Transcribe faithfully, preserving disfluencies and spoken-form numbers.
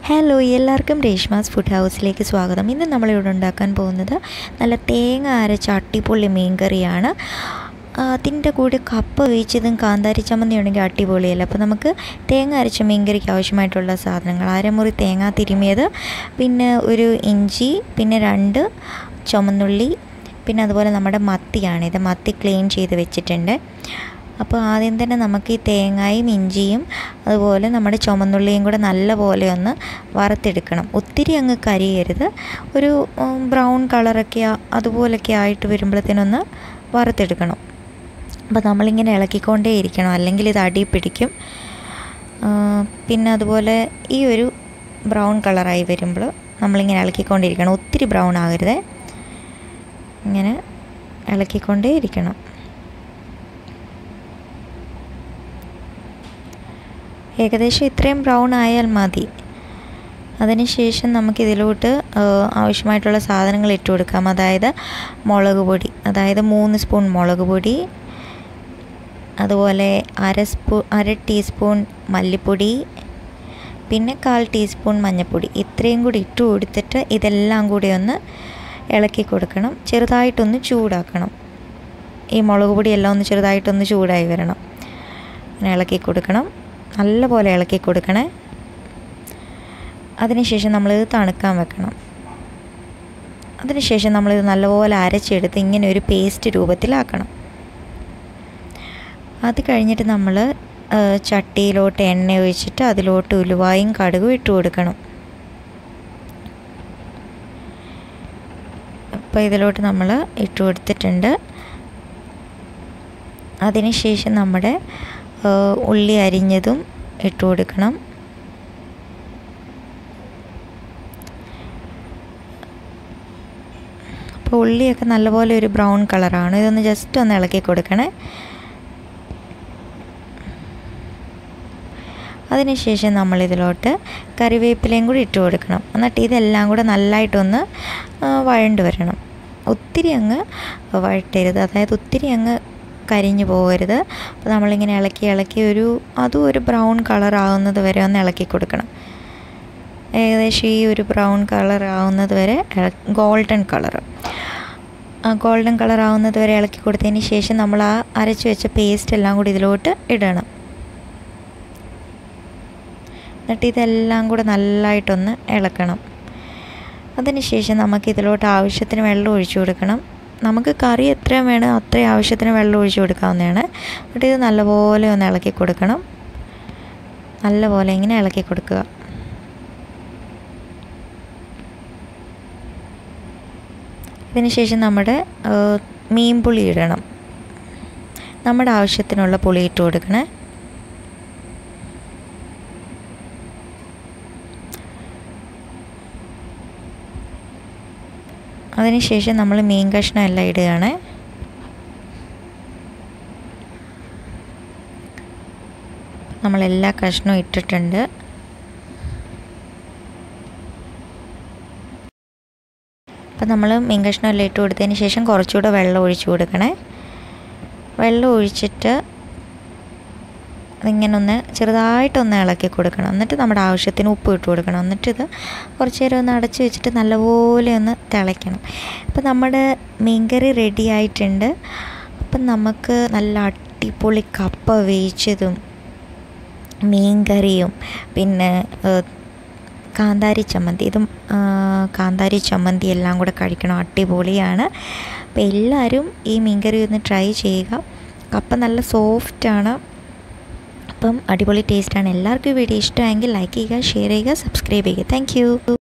Hello, എല്ലാവർക്കും Reshma's food ഹൗസിലേക്ക് സ്വാഗതം. ഇന്ന് നമ്മളിവിടെ ഉണ്ടാക്കാൻ പോകുന്നത് നല്ല തേങ്ങ അരച്ച അടിപൊളി മീൻ കറിയാണ്. അതിൻ്റെ കൂടെ കപ്പ വേവിച്ചതും കാന്താരി ചമ്മന്തി ഉണ്ടെങ്കിൽ അടിപൊളിയല്ല. അപ്പോൾ നമുക്ക് തേങ്ങ അരച്ച മീൻ കറിക്ക് ആവശ്യമായിട്ടുള്ള സാധനങ്ങൾ: അരമുറി തേങ്ങ തിരുമിയത്, പിന്നെ ഒരു ഇഞ്ചി, പിന്നെ രണ്ട് ചുമന്നുള്ളി, പിന്നെ അതുപോലെ നമ്മുടെ മത്തിയാണിത്. മത്തി ക്ലീൻ ചെയ്ത് വെച്ചിട്ടുണ്ട്. അപ്പോൾ ആദ്യം തന്നെ നമുക്ക് ഈ തേങ്ങയും ഇഞ്ചിയും അതുപോലെ നമ്മുടെ ചുമന്നുള്ളിയും കൂടെ നല്ലപോലെ ഒന്ന് വറുത്തെടുക്കണം. ഒത്തിരി അങ്ങ് കരിയരുത്, ഒരു ബ്രൗൺ കളറൊക്കെ അതുപോലൊക്കെ ആയിട്ട് വരുമ്പോഴത്തേനൊന്ന് വറുത്തെടുക്കണം. അപ്പോൾ നമ്മളിങ്ങനെ ഇളക്കിക്കൊണ്ടേ ഇരിക്കണം, അല്ലെങ്കിൽ ഇത് അടി പിടിക്കും. പിന്നെ അതുപോലെ ഈ ഒരു ബ്രൗൺ കളറായി വരുമ്പോൾ നമ്മളിങ്ങനെ ഇളക്കിക്കൊണ്ടിരിക്കണം. ഒത്തിരി ബ്രൗൺ ആകരുത്, ഇങ്ങനെ ഇളക്കിക്കൊണ്ടേ ഇരിക്കണം. ഏകദേശം ഇത്രയും ബ്രൗൺ ആയാൽ മതി. അതിനുശേഷം നമുക്കിതിലോട്ട് ആവശ്യമായിട്ടുള്ള സാധനങ്ങൾ ഇട്ട് കൊടുക്കാം. അതായത് മുളക് പൊടി, അതായത് മൂന്ന് സ്പൂൺ മുളക് പൊടി, അതുപോലെ അര സ്പൂ അര ടീസ്പൂൺ മല്ലിപ്പൊടി, പിന്നെ കാൽ ടീസ്പൂൺ മഞ്ഞൾപ്പൊടി. ഇത്രയും കൂടി ഇട്ട് കൊടുത്തിട്ട് ഇതെല്ലാം കൂടി ഒന്ന് ഇളക്കി കൊടുക്കണം. ചെറുതായിട്ടൊന്ന് ചൂടാക്കണം. ഈ മുളക് പൊടിയെല്ലാം ഒന്ന് ചെറുതായിട്ടൊന്ന് ചൂടായി വരണം. അങ്ങനെ ഇളക്കി കൊടുക്കണം, നല്ലപോലെ ഇളക്കി കൊടുക്കണേ. അതിനുശേഷം നമ്മളിത് തണുക്കാൻ വെക്കണം. അതിനുശേഷം നമ്മളിത് നല്ലപോലെ അരച്ചെടുത്ത് ഇങ്ങനെ ഒരു പേസ്റ്റ് രൂപത്തിലാക്കണം. അത് കഴിഞ്ഞിട്ട് നമ്മൾ ചട്ടിയിലോട്ട് എണ്ണ ഒഴിച്ചിട്ട് അതിലോട്ട് ഉലുവായും കടുകും ഇട്ട് കൊടുക്കണം. അപ്പോൾ ഇതിലോട്ട് നമ്മൾ ഇട്ട് കൊടുത്തിട്ടുണ്ട്. അതിനുശേഷം നമ്മുടെ ഉള്ളി അരിഞ്ഞതും ഇട്ട് കൊടുക്കണം. അപ്പോൾ ഉള്ളിയൊക്കെ നല്ലപോലെ ഒരു ബ്രൗൺ കളറാണ്. ഇതൊന്ന് ജസ്റ്റ് ഒന്ന് ഇളക്കി കൊടുക്കണേ. അതിനുശേഷം നമ്മളിതിലോട്ട് കറിവേപ്പിലയും കൂടി ഇട്ട് കൊടുക്കണം. എന്നിട്ട് ഇതെല്ലാം കൂടെ നല്ലതായിട്ടൊന്ന് വഴണ്ട് വരണം. ഒത്തിരി അങ്ങ് വഴട്ടരുത്, അതായത് ഒത്തിരി അങ്ങ് കരിഞ്ഞു പോകരുത്. അപ്പോൾ നമ്മളിങ്ങനെ ഇളക്കി ഇളക്കി ഒരു അതും ഒരു ബ്രൗൺ കളർ ആവുന്നത് വരെ ഒന്ന് ഇളക്കി കൊടുക്കണം. ഏകദേശം ഈ ഒരു ബ്രൗൺ കളർ ആവുന്നത് വരെ, ഗോൾഡൻ കളർ ആ ഗോൾഡൻ കളർ ആവുന്നത് വരെ ഇളക്കി കൊടുത്തതിന് ശേഷം നമ്മൾ ആ അരച്ച് വെച്ച പേസ്റ്റ് എല്ലാം കൂടി ഇതിലോട്ട് ഇടണം. എന്നിട്ട് ഇതെല്ലാം കൂടെ നല്ലതായിട്ടൊന്ന് ഇളക്കണം. അതിനുശേഷം നമുക്ക് ഇതിലോട്ട് ആവശ്യത്തിന് വെള്ളം ഒഴിച്ചു കൊടുക്കണം. നമുക്ക് കറി എത്രയും വേണം അത്രയും ആവശ്യത്തിന് വെള്ളം ഒഴിച്ച് കൊടുക്കാവുന്നതാണ്. എന്നിട്ട് ഇത് നല്ലപോലെ ഒന്ന് ഇളക്കി കൊടുക്കണം. നല്ലപോലെ ഇങ്ങനെ ഇളക്കി കൊടുക്കുക. ഇതിനുശേഷം നമ്മുടെ മീൻ പുളി ഇടണം. നമ്മുടെ ആവശ്യത്തിനുള്ള പുളി ഇട്ട് കൊടുക്കണേ. അതിനുശേഷം നമ്മൾ മീൻ കഷ്ണം എല്ലാം ഇടുകയാണ്. നമ്മളെല്ലാ കഷ്ണവും ഇട്ടിട്ടുണ്ട്. അപ്പം നമ്മൾ മീൻ കഷ്ണം എല്ലാം ഇട്ട് കൊടുത്തതിന് ശേഷം കുറച്ചുകൂടെ വെള്ളം ഒഴിച്ച് കൊടുക്കണേ. വെള്ളം ഒഴിച്ചിട്ട് അതിങ്ങനെ ഒന്ന് ചെറുതായിട്ടൊന്ന് ഇളക്കി കൊടുക്കണം. എന്നിട്ട് നമ്മുടെ ആവശ്യത്തിന് ഉപ്പ് ഇട്ട് കൊടുക്കണം. എന്നിട്ടിത് കുറച്ച് നേരം ഒന്ന് അടച്ച് വെച്ചിട്ട് നല്ലപോലെ ഒന്ന് തിളയ്ക്കണം. അപ്പം നമ്മുടെ മീൻകറി റെഡി ആയിട്ടുണ്ട്. അപ്പം നമുക്ക് നല്ല അടിപൊളി കപ്പ വേവിച്ചതും മീൻകറിയും പിന്നെ കാന്താരി ചമ്മന്തി, ഇതും കാന്താരി ചമ്മന്തി എല്ലാം കൂടെ കഴിക്കണം, അടിപൊളിയാണ്. അപ്പം എല്ലാവരും ഈ മീൻകറി ഒന്ന് ട്രൈ ചെയ്യുക. കപ്പ നല്ല സോഫ്റ്റാണ്, അപ്പം അടിപൊളി ടേസ്റ്റാണ്. എല്ലാവർക്കും ഈ വീഡിയോ ഇഷ്ടമായെങ്കിൽ ലൈക്ക് ചെയ്യുക, ഷെയർ ചെയ്യുക, സബ്സ്ക്രൈബ് ചെയ്യുക. Thank U.